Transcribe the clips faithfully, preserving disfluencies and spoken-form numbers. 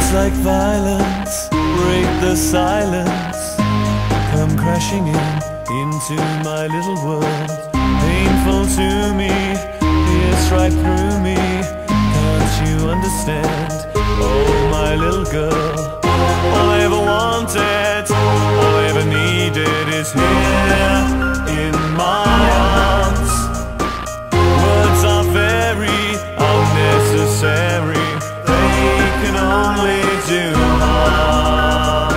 Words like violence break the silence, come crashing in into my little world. Painful to me, pierce right through me. Can't you understand? Oh, my little girl. All I ever wanted, all I ever needed is here in my arms. Words are very unnecessary, they can only do harm.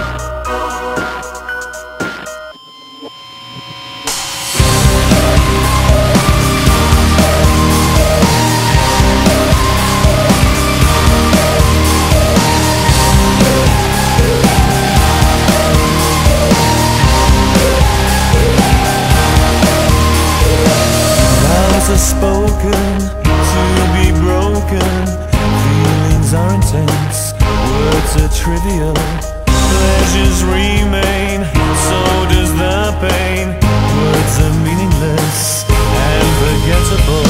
Vows are spoken to be broken, feelings are intense, words are trivial, pleasures remain, so does the pain. Words are meaningless and forgettable.